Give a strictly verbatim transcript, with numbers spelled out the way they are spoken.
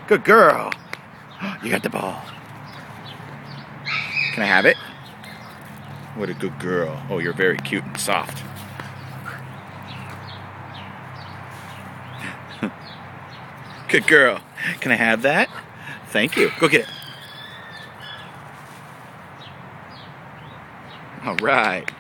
Good girl. You got the ball. Can I have it? What a good girl. Oh, you're very cute and soft. Good girl. Can I have that? Thank you. Go get it. All right.